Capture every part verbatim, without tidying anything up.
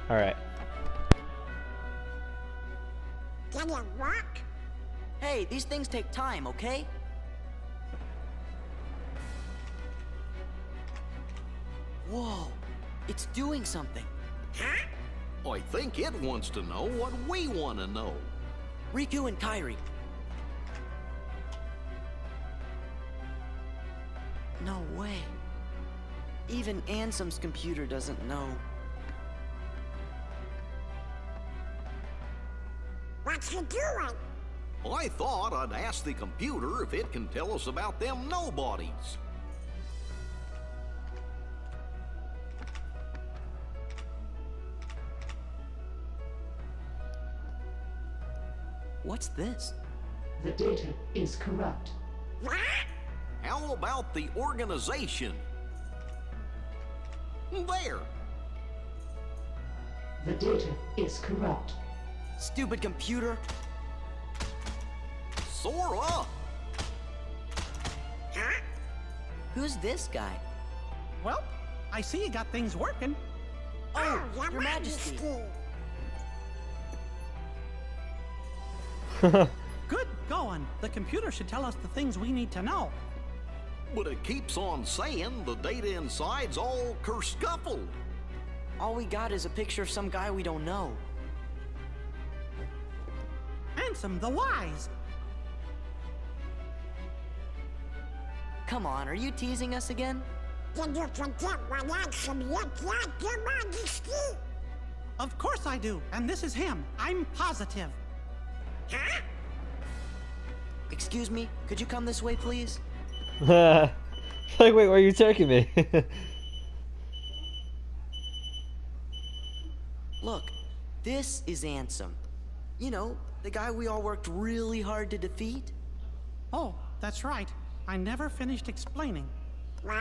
All right. Can you walk? Hey, these things take time, okay? Whoa, it's doing something. Huh? I think it wants to know what we want to know. Riku and Kairi. No way. Even Ansem's computer doesn't know. What you doing? I thought I'd ask the computer if it can tell us about them nobodies. What's this? The data is corrupt. What? How about the organization? There! The data is corrupt. Stupid computer. Sora! Huh? Who's this guy? Well, I see you got things working. Oh, Your Your Majesty. Good going. The computer should tell us the things we need to know. But it keeps on saying the data inside's all kerscuffled. All we got is a picture of some guy we don't know. Ansem the Wise. Come on, are you teasing us again? Did you forget what Ansem looked like, Your Majesty? Of course I do, and this is him. I'm positive. Huh? Excuse me, could you come this way, please? Like, wait, where are you taking me? Look, this is Ansem. You know, the guy we all worked really hard to defeat. Oh, that's right. I never finished explaining. What?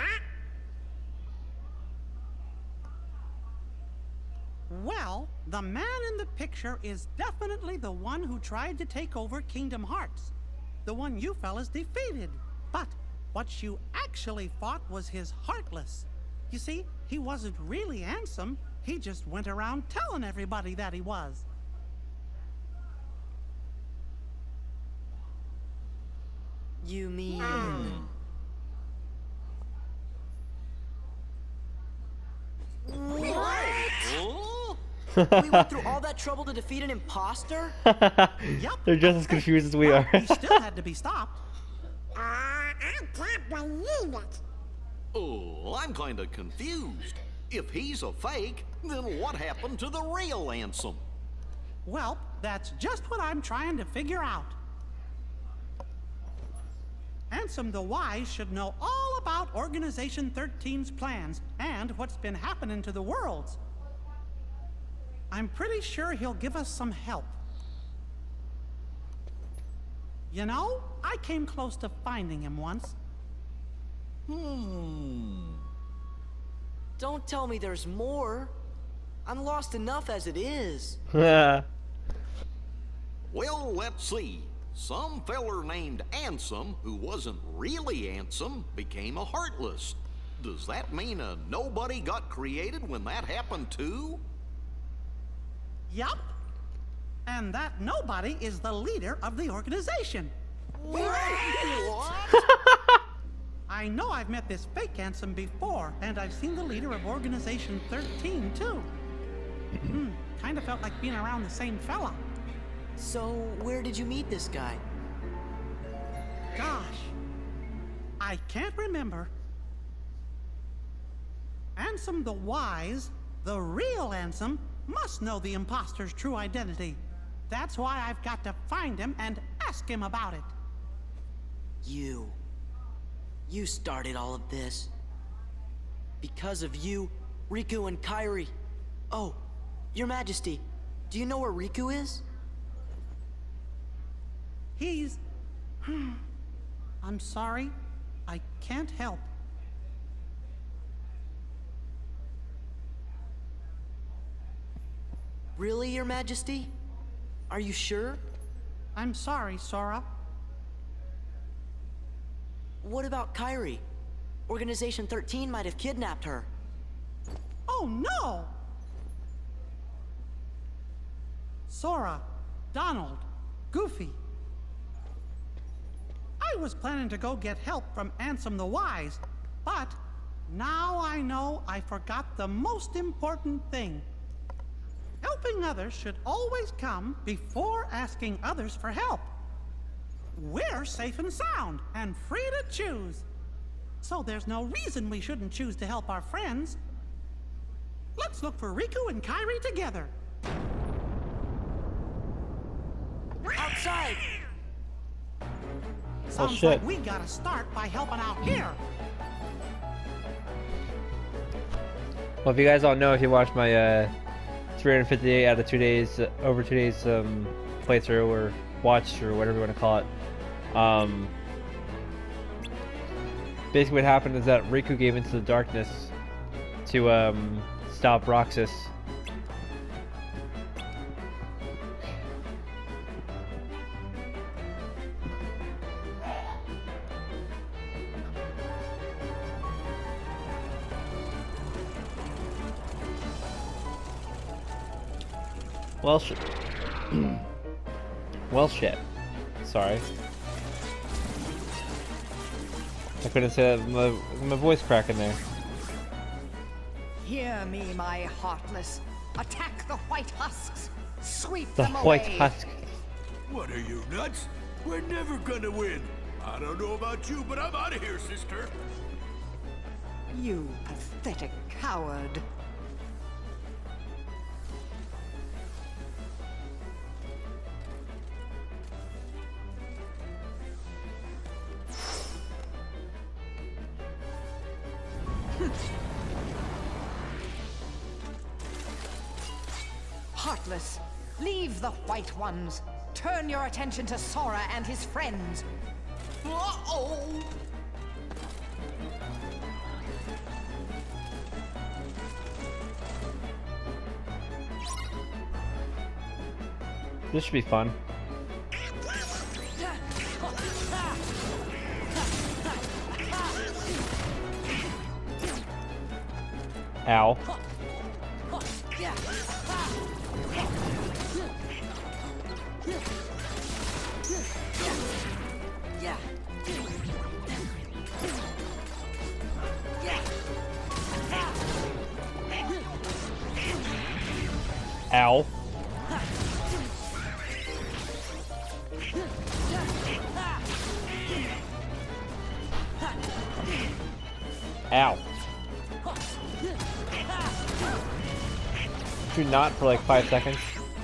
Well, the man in the picture is definitely the one who tried to take over Kingdom Hearts. The one you fellas defeated. But what you actually fought was his Heartless. You see, he wasn't really Ansem. He just went around telling everybody that he was. You mean... Huh? We went through all that trouble to defeat an imposter? Yep. They're just as confused as we Well, are. he still had to be stopped. Uh, I can't believe it. Oh, I'm kind of confused. If he's a fake, then what happened to the real Ansem? Well, that's just what I'm trying to figure out. Ansem the Wise should know all about Organization thirteen's plans and what's been happening to the worlds. I'm pretty sure he'll give us some help. You know, I came close to finding him once. Hmm. Don't tell me there's more. I'm lost enough as it is. Well, let's see. Some feller named Ansem, who wasn't really Ansem, became a Heartless. Does that mean a nobody got created when that happened too? Yup. And that nobody is the leader of the organization. What? I know I've met this fake Ansem before, and I've seen the leader of Organization thirteen, too. Hmm, kind of felt like being around the same fella. So, where did you meet this guy? Gosh, I can't remember. Ansem the Wise, the real Ansem, must know the imposter's true identity. That's why I've got to find him and ask him about it. You. You started all of this. Because of you, Riku and Kairi. Oh, Your Majesty, do you know where Riku is? He's... I'm sorry. I can't help. Really, Your Majesty? Are you sure? I'm sorry, Sora. What about Kairi? Organization thirteen might have kidnapped her. Oh, no! Sora, Donald, Goofy. I was planning to go get help from Ansem the Wise, but now I know I forgot the most important thing. Helping others should always come before asking others for help. We're safe and sound and free to choose. So there's no reason we shouldn't choose to help our friends. Let's look for Riku and Kairi together. Outside! Sounds shit. like we gotta start by helping out here. Well, if you guys all know, if you watched my uh, three hundred fifty-eight out of two days, uh, over two days um, playthrough or watch or whatever you want to call it, um, basically what happened is that Riku gave into the darkness to um, stop Roxas. Well, sh well, shit. Sorry. I couldn't say that. My, my voice cracking there. Hear me, my heartless. Attack the white husks. Sweep The them away. white husk. What are you, nuts? We're never gonna win. I don't know about you, but I'm out of here, sister. You pathetic coward. Heartless, leave the white ones. Turn your attention to Sora and his friends. Uh-oh! This should be fun. Ow. Yeah. Ow. Ow. Do not for like five seconds.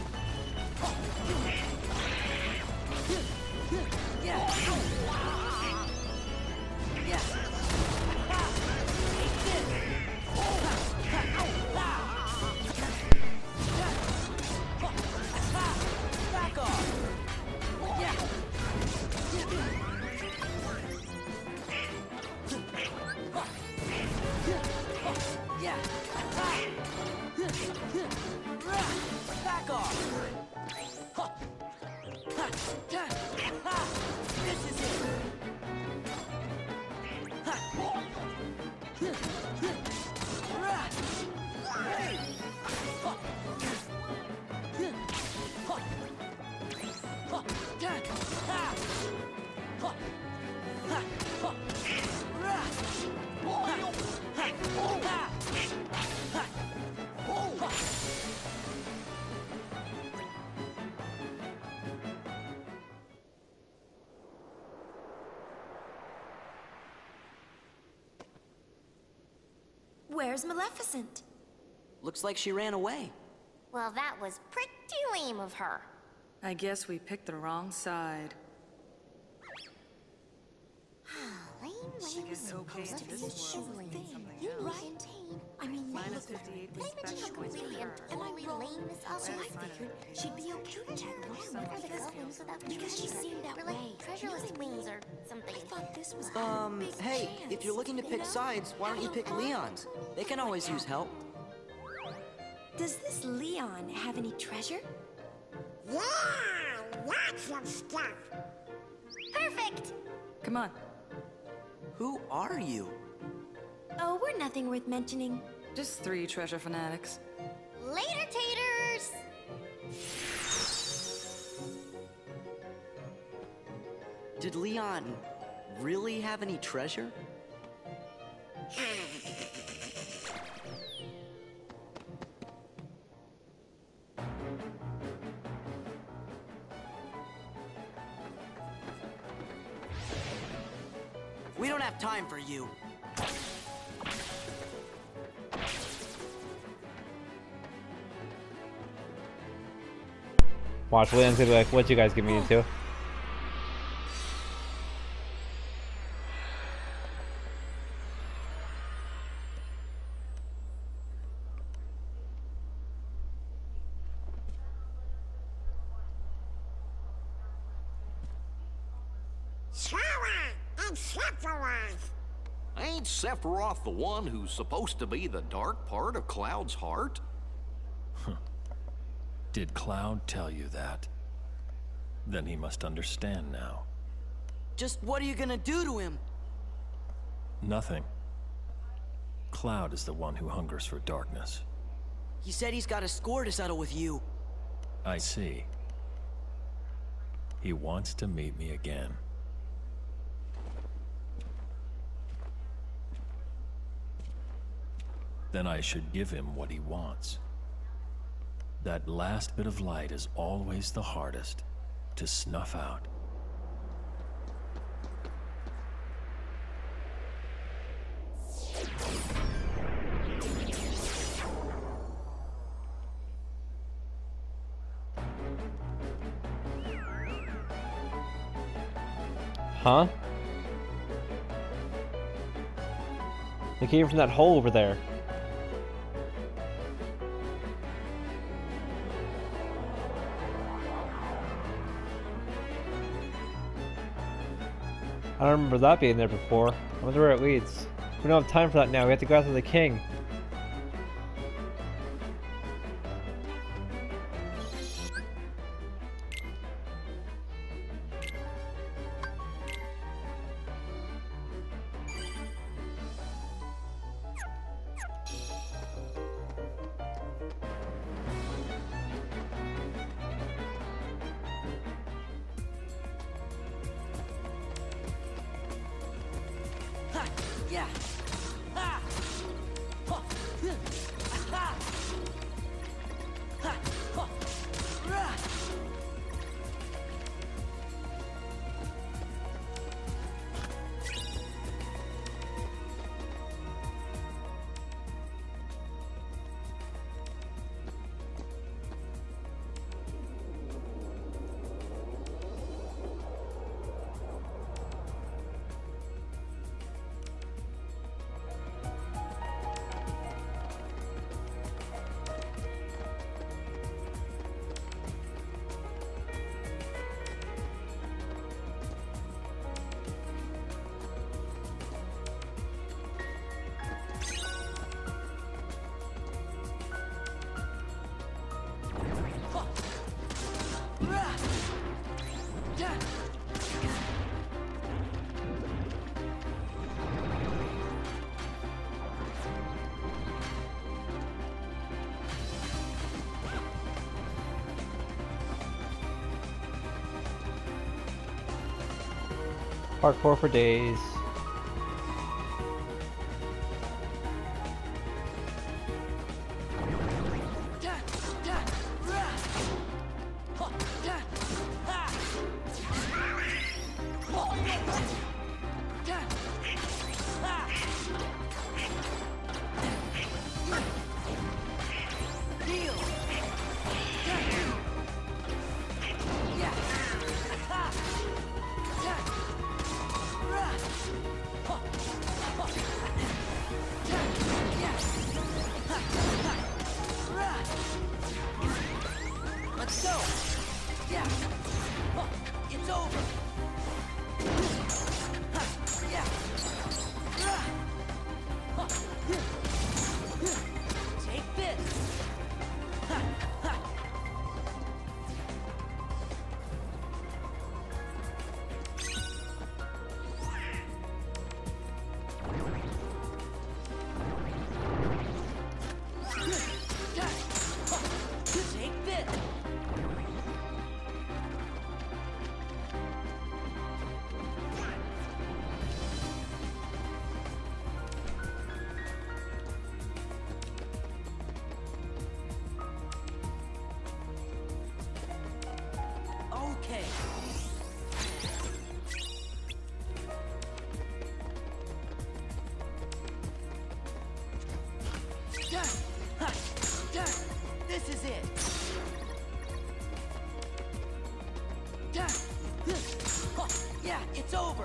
Where's Maleficent? Looks like she ran away. Well, that was pretty lame of her. I guess we picked the wrong side. Lame, lame guess is okay supposed to if be this a world thing. thinks something You else. right? I mean, Minus look, fifty-eight Lame with is special points for completely and her. totally lame is us, so I figured she'd be okay to check around for the goblins without because she seemed that way. Like treasureless wings or something. I thought this was Um, big hey, chance, if you're looking to you pick know? sides, why don't you pick Leon's? They can always use help. Does this Leon have any treasure? Yeah, lots of stuff. Perfect! Come on. Who are you? Oh, we're nothing worth mentioning. Just three treasure fanatics. Later, taters! Did Leon really have any treasure? We don't have time for you. Watch, Leon's gonna be like, what'd you guys get me into? Sora and Sephiroth. Ain't Sephiroth the one who's supposed to be the dark part of Cloud's heart? Did Cloud tell you that? Then he must understand now. Just what are you gonna do to him? Nothing. Cloud is the one who hungers for darkness. He said he's got a score to settle with you. I see. He wants to meet me again. Then I should give him what he wants. That last bit of light is always the hardest to snuff out. Huh? They came from that hole over there. I don't remember that being there before. I wonder where it leads. We don't have time for that now. We have to go after the king. Yeah. Ha. Ha. Ha. Ha. Ha. Rah. Parkour for days. It's over.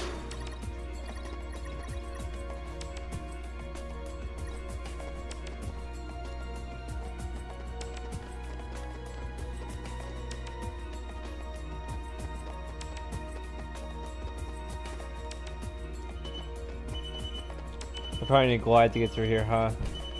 I probably need to glide to get through here, huh?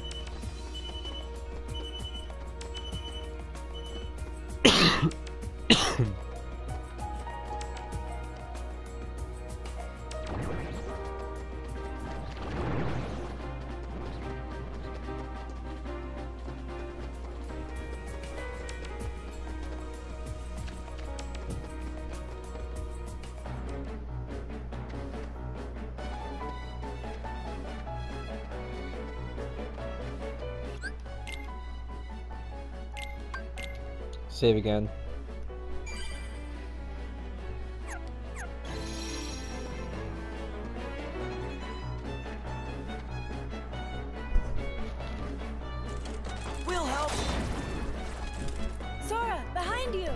Save again. We'll help. Sora, behind you!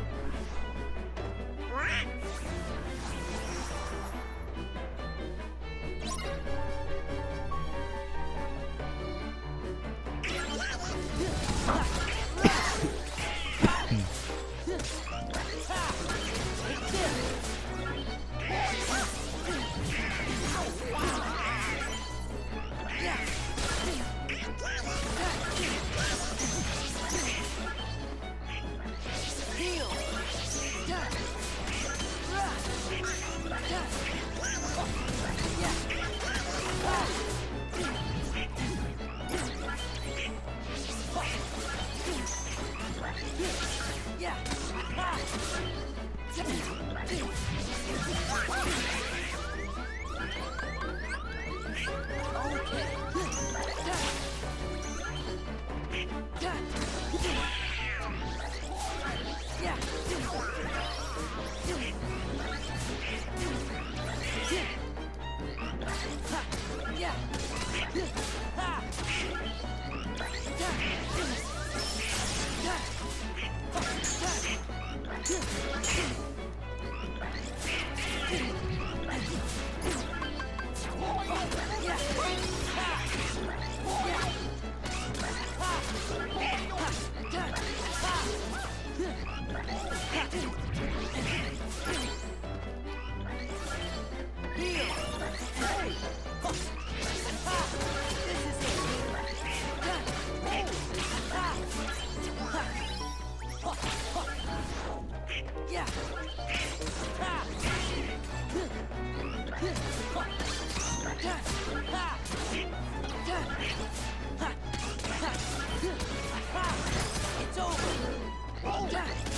It's over.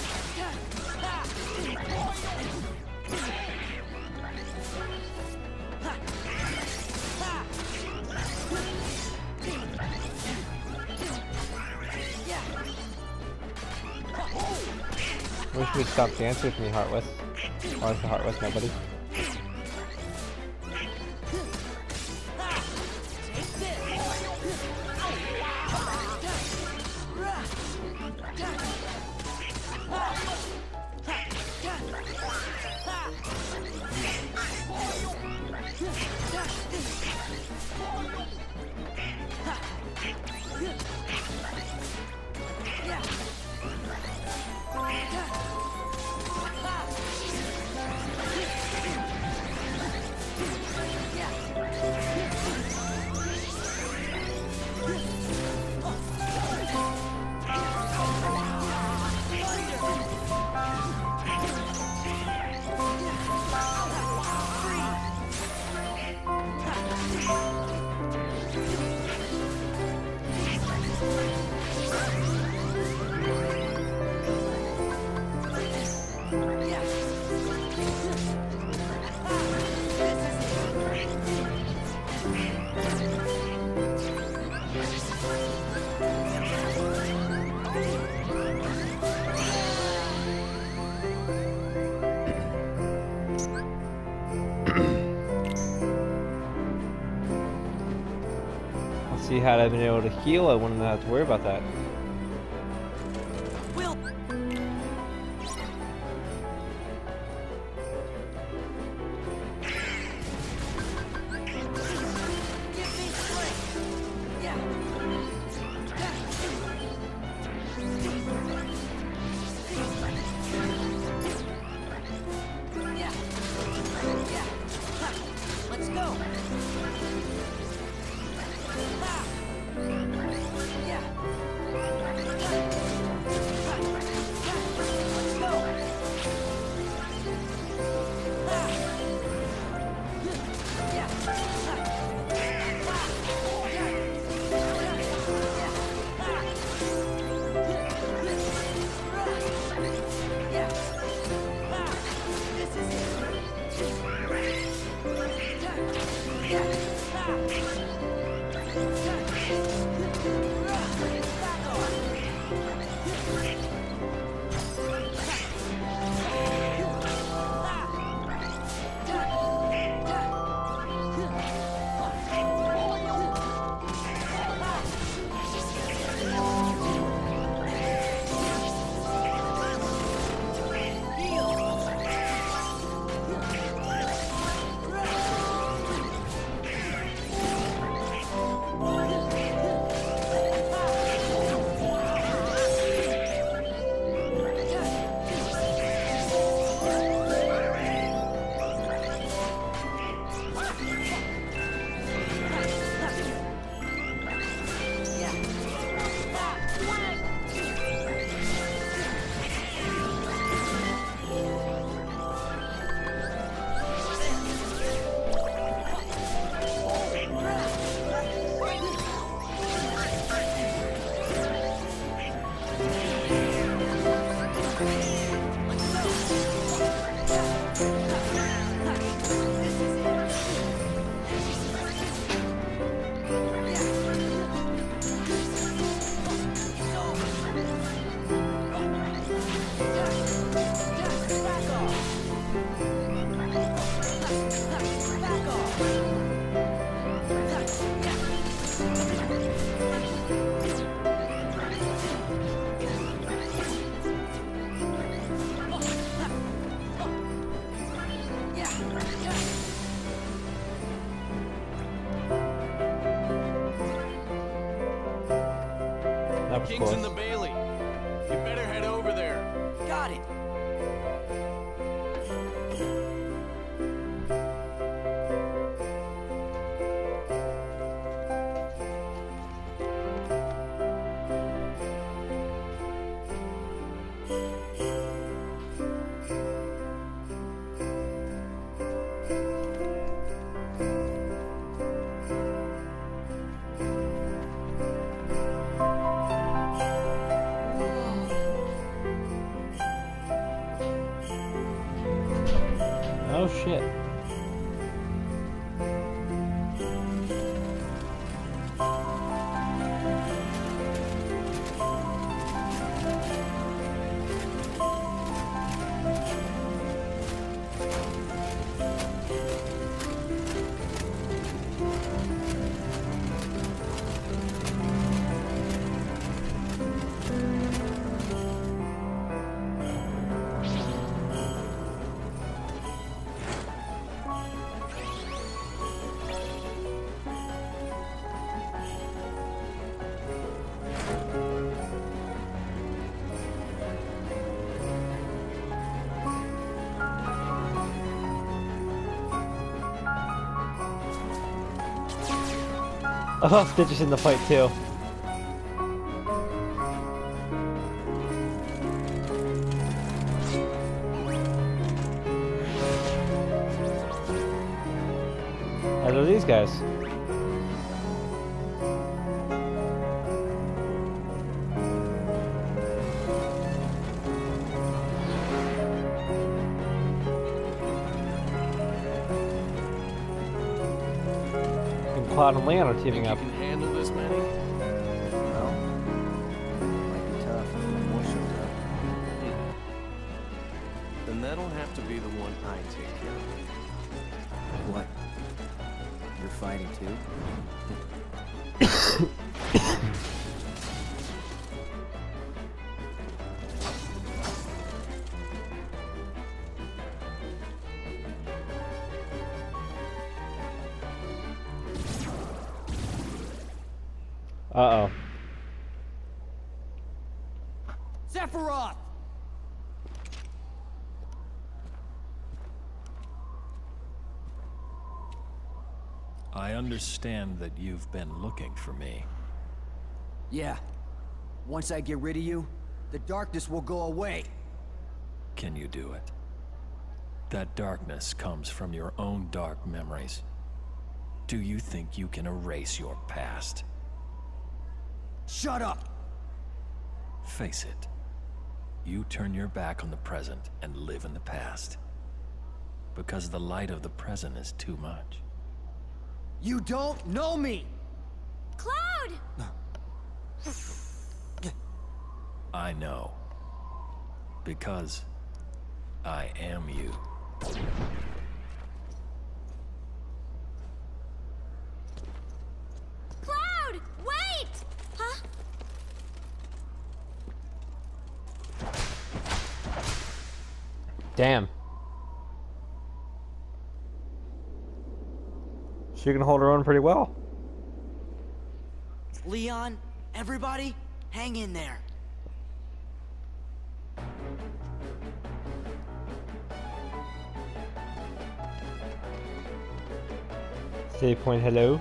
I wish we'd stop dancing with me, Heartless. Or is the Heartless nobody? See, had I been able to heal, I wouldn't have to worry about that. That was King's close. in the Bailey. You better head over there. Got it. Oh shit. Oh, Stitch is in the fight too. As are these guys. Cloud and Leon are teaming up. You can handle this many? Well, might be tough when more shows up. Then that'll have to be the one I take care of. What? You're fighting too? Uh-oh. Sephiroth! I understand that you've been looking for me. Yeah. Once I get rid of you, the darkness will go away. Can you do it? That darkness comes from your own dark memories. Do you think you can erase your past? Shut up! Face it. You turn your back on the present and live in the past. Because the light of the present is too much. You don't know me! Cloud! I know. Because I am you. Cloud! Wait! Huh? Damn. She can hold her own pretty well. Leon, everybody, hang in there. Save point hello.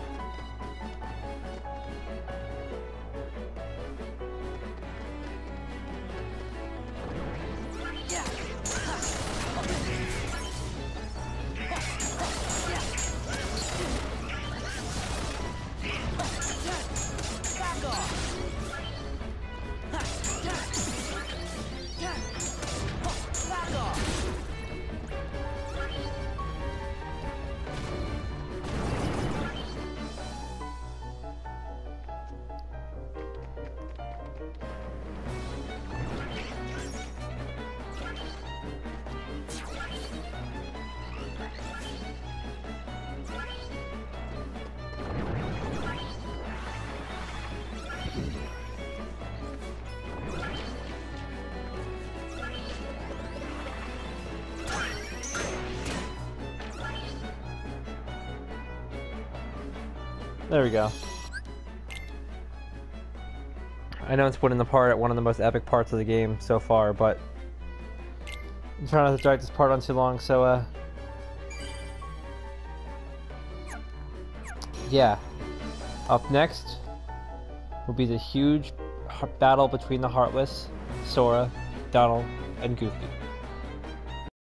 There we go. I know it's putting the part at one of the most epic parts of the game so far, but I'm trying not to drag this part on too long, so uh yeah. Up next will be the huge battle between the Heartless, Sora, Donald, and Goofy.